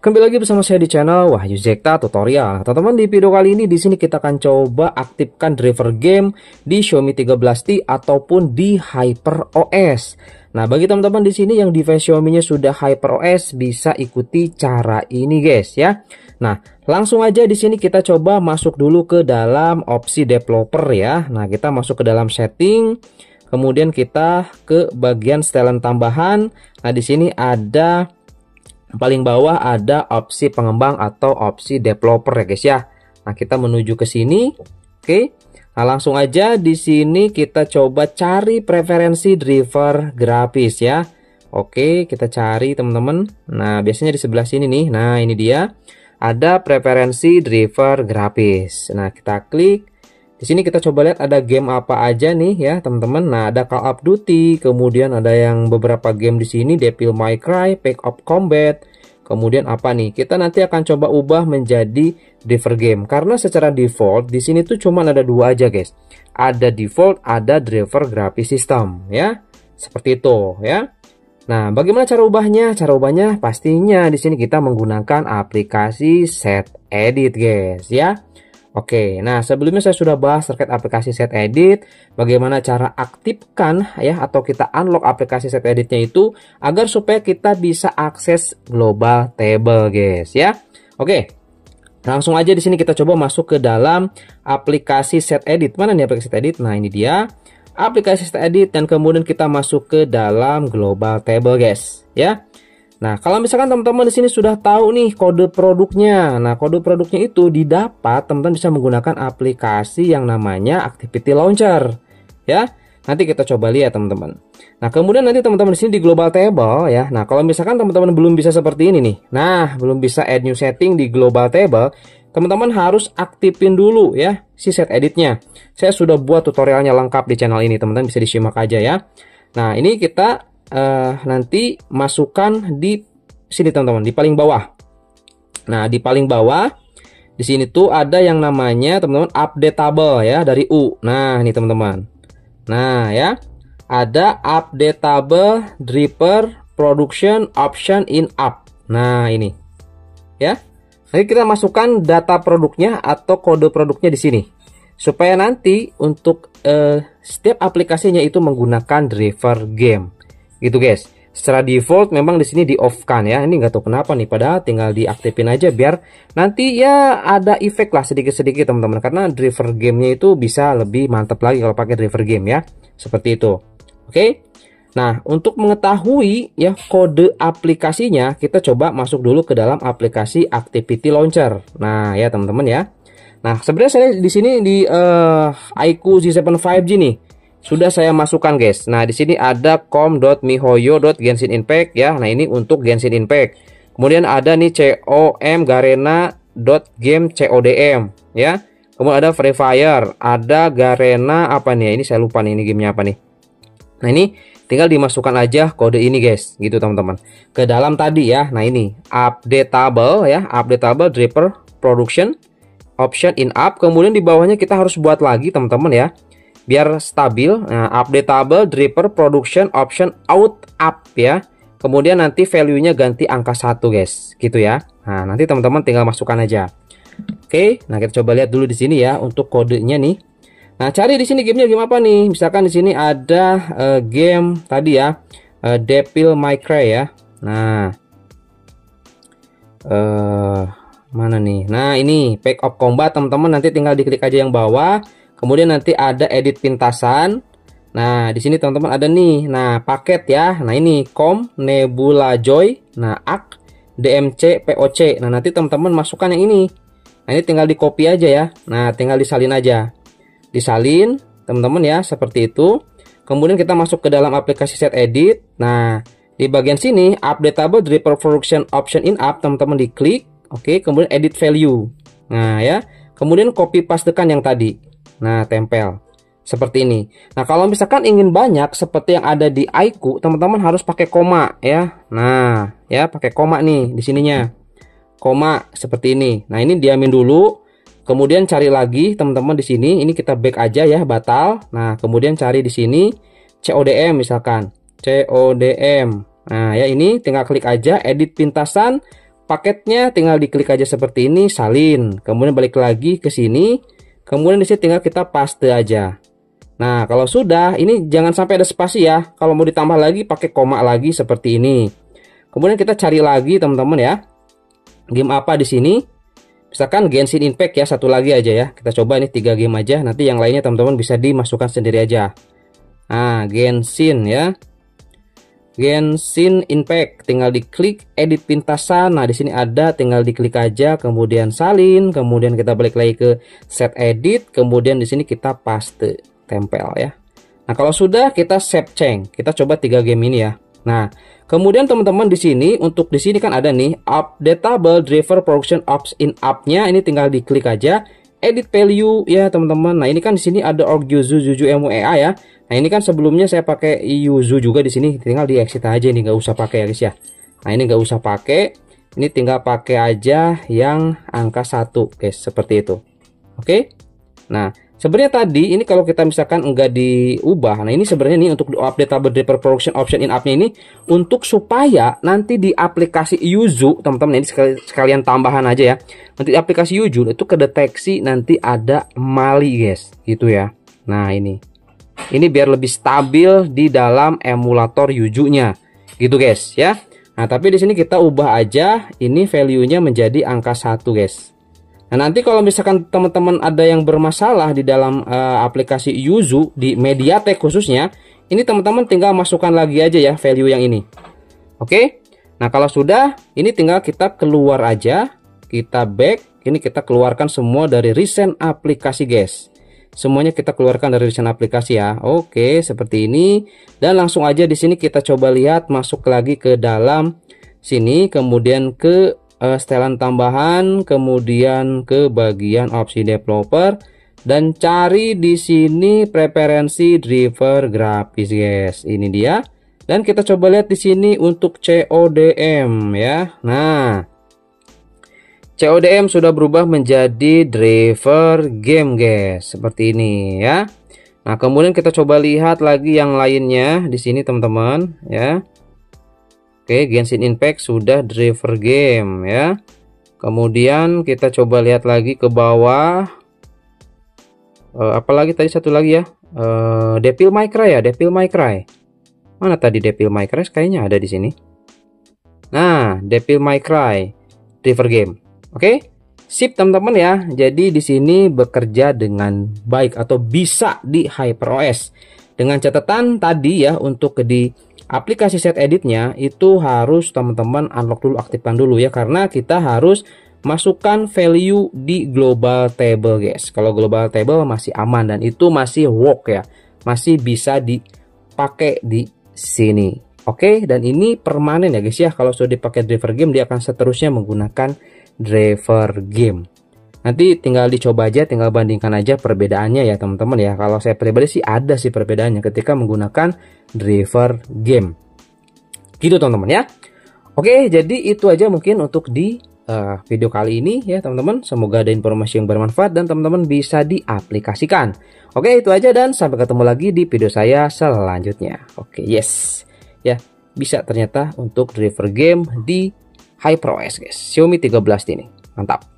Kembali lagi bersama saya di channel Wahyu Zekta Tutorial. Nah, teman-teman, di video kali ini di sini kita akan coba aktifkan driver game di Xiaomi 13T ataupun di HyperOS. Nah, bagi teman-teman di sini yang device Xiaomi-nya sudah HyperOS bisa ikuti cara ini, guys ya. Nah, langsung aja di sini kita coba masuk dulu ke dalam opsi developer ya. Nah, kita masuk ke dalam setting. Kemudian kita ke bagian setelan tambahan. Nah, di sini ada paling bawah ada opsi pengembang atau opsi developer ya guys ya. Nah, kita menuju ke sini. Oke. Nah, langsung aja di sini kita coba cari preferensi driver grafis ya. Oke, kita cari teman-teman. Nah, biasanya di sebelah sini nih. Nah, ini dia. Ada preferensi driver grafis. Nah, kita klik. Di sini kita coba lihat ada game apa aja nih ya, teman-teman. Nah, ada Call of Duty, kemudian ada yang beberapa game di sini, Devil May Cry, Pack of Combat. Kemudian apa nih? Kita nanti akan coba ubah menjadi driver game. Karena secara default di sini tuh cuma ada dua aja, guys. Ada default, ada driver graphics system ya. Seperti itu ya. Nah, bagaimana cara ubahnya? Cara ubahnya pastinya di sini kita menggunakan aplikasi Set Edit, guys ya. Oke, nah sebelumnya saya sudah bahas terkait aplikasi Set Edit, bagaimana cara aktifkan ya atau kita unlock aplikasi Set Editnya itu agar supaya kita bisa akses global table, guys ya. Oke. Langsung aja di sini kita coba masuk ke dalam aplikasi Set Edit. Mana nih aplikasi Set Edit? Nah, ini dia. Aplikasi Set Edit dan kemudian kita masuk ke dalam global table, guys ya. Nah, kalau misalkan teman-teman di sini sudah tahu nih kode produknya. Nah, kode produknya itu didapat teman-teman bisa menggunakan aplikasi yang namanya Activity Launcher ya. Nanti kita coba lihat teman-teman. Nah, kemudian nanti teman-teman di sini di global table ya. Nah, kalau misalkan teman-teman belum bisa seperti ini nih. Nah, belum bisa add new setting di global table, teman-teman harus aktifin dulu ya si set editnya. Saya sudah buat tutorialnya lengkap di channel ini, teman-teman bisa disimak aja ya. Nah, ini kita nanti masukkan di sini teman-teman, di paling bawah. Nah, di paling bawah di sini tuh ada yang namanya teman-teman updatable ya dari U. Nah, ini teman-teman. Nah, ya. Ada updatable driver production option in app. Nah, ini. Ya. Nanti kita masukkan data produknya atau kode produknya di sini. Supaya nanti untuk setiap aplikasinya itu menggunakan driver game. Gitu guys. Secara default memang di sini di off kan ya. Ini nggak tahu kenapa nih. Padahal tinggal diaktifin aja biar nanti ya ada efek lah sedikit-sedikit teman-teman. Karena driver gamenya itu bisa lebih mantap lagi kalau pakai driver game ya. Seperti itu. Oke. Nah, untuk mengetahui ya kode aplikasinya, kita coba masuk dulu ke dalam aplikasi Activity Launcher. Nah, ya teman-teman ya. Nah, sebenarnya saya di sini di iQOO Z7 5G nih. Sudah saya masukkan, guys. Nah, di sini ada com.mihoyo.genshin impact ya. Nah, ini untuk Genshin Impact. Kemudian ada nih com.garena.game.codm ya. Kemudian ada Free Fire, ada Garena apa nih? Ini saya lupa nih ini gamenya apa nih. Nah, ini tinggal dimasukkan aja kode ini, guys. Gitu, teman-teman. Ke dalam tadi ya. Nah, ini updatable ya, updatable driver production option in app. Kemudian di bawahnya kita harus buat lagi, teman-teman ya. Biar stabil. Nah, updatable driver production option out up ya. Kemudian nanti value-nya ganti angka 1, guys. Gitu ya. Nah, nanti teman-teman tinggal masukkan aja. Oke, nah kita coba lihat dulu di sini ya untuk kodenya nih. Nah, cari di sini gamenya game apa nih? Misalkan di sini ada game tadi ya, Devil May Cry ya. Nah, mana nih? Nah, ini Pack of Combat, teman-teman. Nanti tinggal diklik aja yang bawah. Kemudian nanti ada edit pintasan. Nah, di sini teman-teman ada nih. Nah, paket ya. Nah, ini com Nebula Joy. Nah, ak DMC POC. Nah, nanti teman-teman masukkan yang ini. Nah, ini tinggal di copy aja ya. Nah, tinggal disalin aja. Disalin, teman-teman ya, seperti itu. Kemudian kita masuk ke dalam aplikasi Set Edit. Nah, di bagian sini updatable driver production option in app, teman-teman diklik. Oke, kemudian edit value. Nah, ya. Kemudian copy pastekan yang tadi. Nah, tempel seperti ini. Nah, kalau misalkan ingin banyak seperti yang ada di iQOO, teman-teman harus pakai koma ya. Nah, ya pakai koma nih di sininya. Koma seperti ini. Nah, ini diamin dulu. Kemudian cari lagi teman-teman di sini. Ini kita back aja ya, batal. Nah, kemudian cari di sini CODM misalkan. CODM. Nah, ya ini tinggal klik aja edit pintasan. paketnya tinggal diklik aja seperti ini, salin. Kemudian balik lagi ke sini. Kemudian di sini tinggal kita paste aja. Nah, kalau sudah, ini jangan sampai ada spasi ya. Kalau mau ditambah lagi pakai koma lagi seperti ini. Kemudian kita cari lagi teman-teman ya. Game apa di sini? Misalkan Genshin Impact ya, satu lagi aja ya. Kita coba ini 3 game aja. Nanti yang lainnya teman-teman bisa dimasukkan sendiri aja. Nah, Genshin ya. Genshin Impact, tinggal diklik edit pintasan. Nah, di sini ada, tinggal diklik aja, kemudian salin, kemudian kita balik lagi ke set edit, kemudian di sini kita paste, tempel ya. Nah, kalau sudah kita save change. Kita coba 3 game ini ya. Nah, kemudian teman-teman di sini untuk di sini kan ada nih updatable driver production ops in app-nya, ini tinggal diklik aja. Edit value ya teman-teman. Nah, ini kan di sini ada org Yuzu Juju MUEA ya. Nah, ini kan sebelumnya saya pakai Yuzu juga di sini, tinggal di exit aja, ini nggak usah pakai ya guys ya. Nah, ini nggak usah pakai, ini tinggal pakai aja yang angka 1 guys, seperti itu. Oke. Nah, sebenarnya tadi ini kalau kita misalkan enggak diubah, nah ini sebenarnya nih untuk updatable driver production option in app-nya ini untuk supaya nanti di aplikasi Yuzu, teman-teman, ini sekalian tambahan aja ya. Nanti di aplikasi Yuzu itu kedeteksi nanti ada Mali guys, gitu ya. Nah, ini biar lebih stabil di dalam emulator Yuzu-nya, gitu guys ya. Nah, tapi di sini kita ubah aja ini value-nya menjadi angka 1 guys. Nah, nanti kalau misalkan teman-teman ada yang bermasalah di dalam aplikasi Yuzu di MediaTek khususnya, ini teman-teman tinggal masukkan lagi aja ya value yang ini. Oke. Nah, kalau sudah, ini tinggal kita keluar aja, kita back, ini kita keluarkan semua dari recent aplikasi guys. Semuanya kita keluarkan dari recent aplikasi ya. Oke, seperti ini. Dan langsung aja di sini kita coba lihat, masuk lagi ke dalam sini, kemudian ke setelan tambahan, kemudian ke bagian opsi developer dan cari di sini preferensi driver grafis guys. Ini dia. Dan kita coba lihat di sini untuk CODM ya. Nah, CODM sudah berubah menjadi driver game guys, seperti ini ya. Nah, kemudian kita coba lihat lagi yang lainnya di sini teman-teman ya. Oke, Genshin Impact sudah driver game ya. Kemudian kita coba lihat lagi ke bawah. Apalagi tadi satu lagi ya. Devil May Cry ya, Devil May Cry. Mana tadi Devil May Cry? Kayaknya ada di sini. Nah, Devil May Cry driver game. Oke, sip teman-teman ya. Jadi di sini bekerja dengan baik atau bisa di HyperOS. Dengan catatan tadi ya, untuk di aplikasi set editnya itu harus teman-teman unlock dulu, aktifkan dulu ya, karena kita harus masukkan value di global table guys. Kalau global table masih aman dan itu masih work ya, masih bisa dipakai di sini. Oke, dan ini permanen ya guys ya. Kalau sudah dipakai driver game, dia akan seterusnya menggunakan driver game. Nanti tinggal dicoba aja, tinggal bandingkan aja perbedaannya ya teman-teman ya. Kalau saya pribadi sih ada sih perbedaannya ketika menggunakan driver game. Gitu teman-teman ya. Oke, jadi itu aja mungkin untuk di video kali ini ya teman-teman. Semoga ada informasi yang bermanfaat dan teman-teman bisa diaplikasikan. Oke, itu aja dan sampai ketemu lagi di video saya selanjutnya. Oke, yes. Ya, bisa ternyata untuk driver game di HyperOS guys, Xiaomi 13 ini. Mantap.